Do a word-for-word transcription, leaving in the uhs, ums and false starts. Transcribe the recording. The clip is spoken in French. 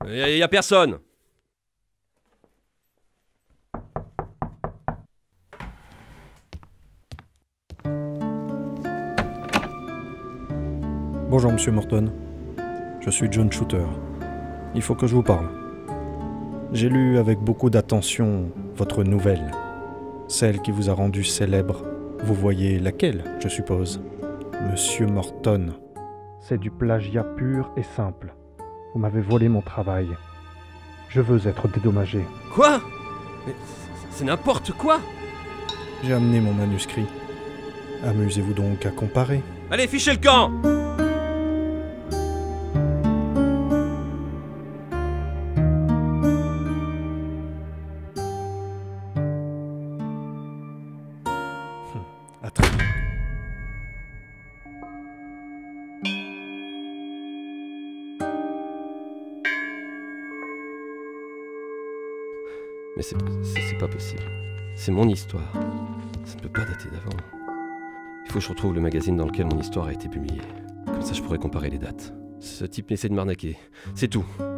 Y, y a personne. Bonjour Monsieur Morton, je suis John Shooter. Il faut que je vous parle. J'ai lu avec beaucoup d'attention votre nouvelle, celle qui vous a rendu célèbre. Vous voyez laquelle, je suppose? Monsieur Morton, c'est du plagiat pur et simple. Vous m'avez volé mon travail. Je veux être dédommagé. Quoi? Mais c'est n'importe quoi. J'ai amené mon manuscrit. Amusez-vous donc à comparer. Allez, fichez le camp! À très vite. Mais c'est c'est pas possible. C'est mon histoire. Ça ne peut pas dater d'avant. Il faut que je retrouve le magazine dans lequel mon histoire a été publiée. Comme ça, je pourrais comparer les dates. Ce type essaie de m'arnaquer. C'est tout.